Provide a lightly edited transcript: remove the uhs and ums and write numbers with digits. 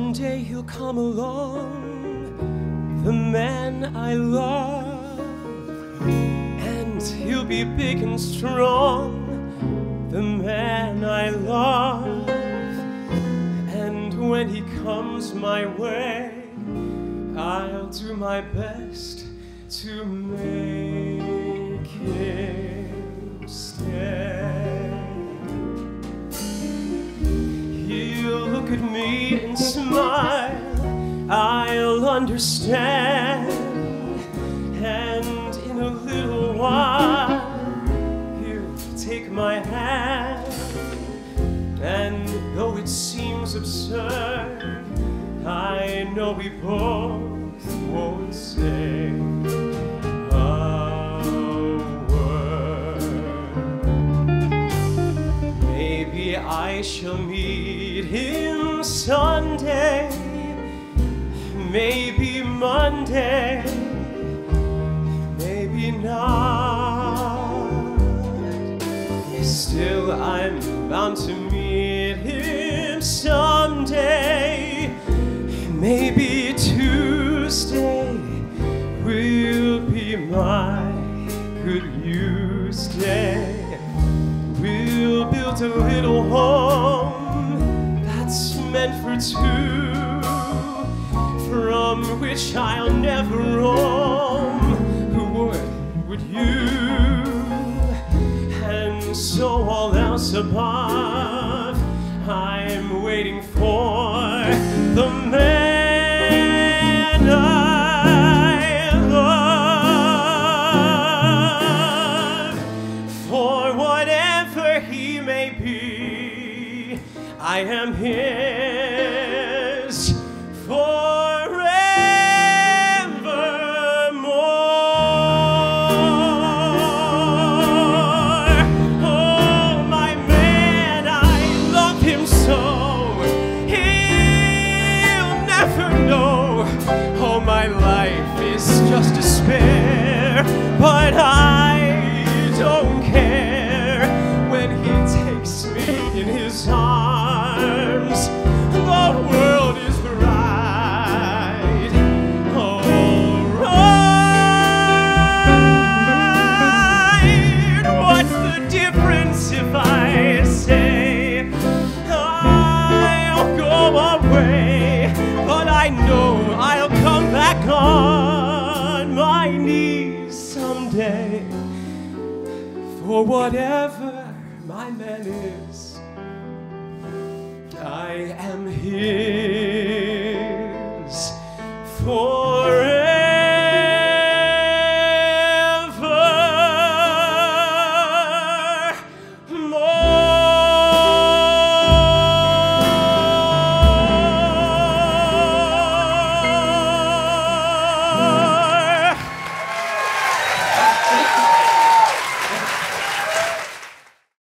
Someday he'll come along, the man I love, and he'll be big and strong, the man I love. And when he comes my way, I'll do my best to make him stay. He'll look at me and smile, I'll understand, and in a little while he'll take my hand. And though it seems absurd, I know we both won't say a word. Maybe I shall meet him Sunday, maybe Monday, maybe not. Still, I'm bound to meet him someday. Maybe Tuesday will be my good news day. We'll build a little home that's meant for two, from which I'll never roam. Who would you? And so all else above, I'm waiting for the man I love. For whatever he may be, I am his forevermore. Oh, my man, I love him so. He'll never know. Oh, my life is just despair, but I don't care. When he takes me in his arms, the world is bright. All right. What's the difference if I say I'll go away? But I know I'll come back on my knees someday. For whatever my man is, I am his forevermore.